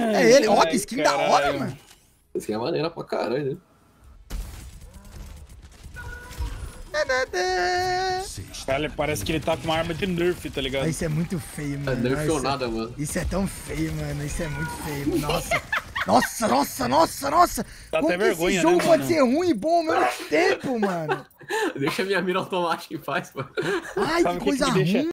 É ele. Ó, que skin da hora, caralho. mano. Essa skin é maneira pra caralho, né? Cara, parece que ele tá com uma arma de nerf, tá ligado? Isso é muito feio, É mano. nerfou nada, mano. Isso é tão feio, mano. Isso é muito feio, mano. Nossa. Nossa. Dá Como até que vergonha, esse jogo né, pode mano? ser ruim e bom ao mesmo tempo, mano? Deixa minha mira automática em paz, mano. Ai, Sabe que o que coisa me deixa- ruim.